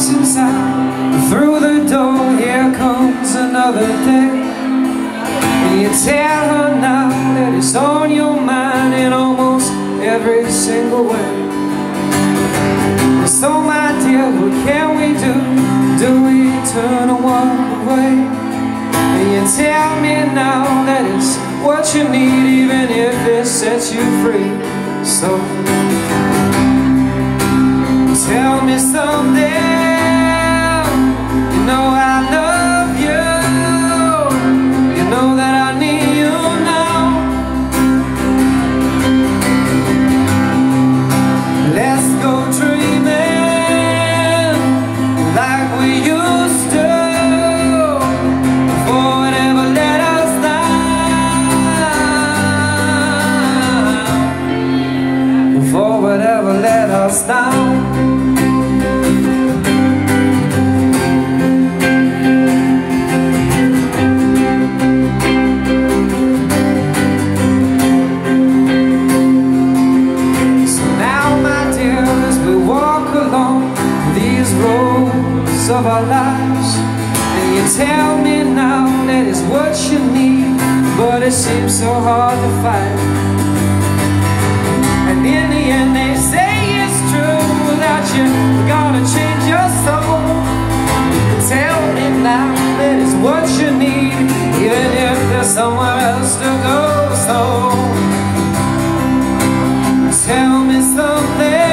walks inside, through the door, here comes another day. And you tell her now that it's on your mind in almost every single way. So my dear, what can we do? Do we turn and walk away? And you tell me now that it's what you need, even if it sets you free. So tell me something. You know I love you. You know that I need you now. Let's go dreaming like we used to, before whatever let us down. Before whatever let us down. Of our lives, and you tell me now that it's what you need, but it seems so hard to fight. And in the end they say it's true that you're gonna change your soul. Tell me now that it's what you need, even if there's somewhere else to go. So tell me something.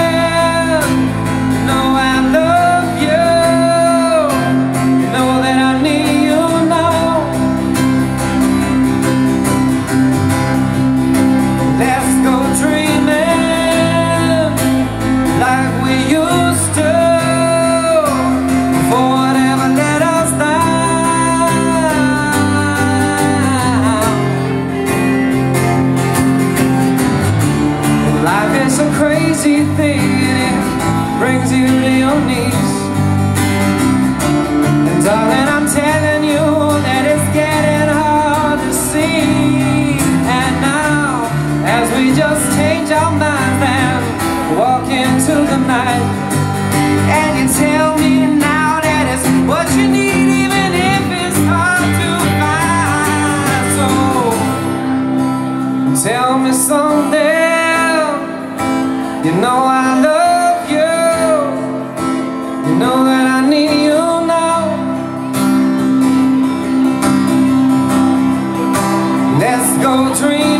It's a crazy thing, and it brings you to your knees. And darling, I'm telling you that it's getting hard to see. And now, as we just change our minds and walk into the night, and you tell me now that it's what you need, even if it's hard to find. So tell me something. You know I love you. You know that I need you now. Let's go dream.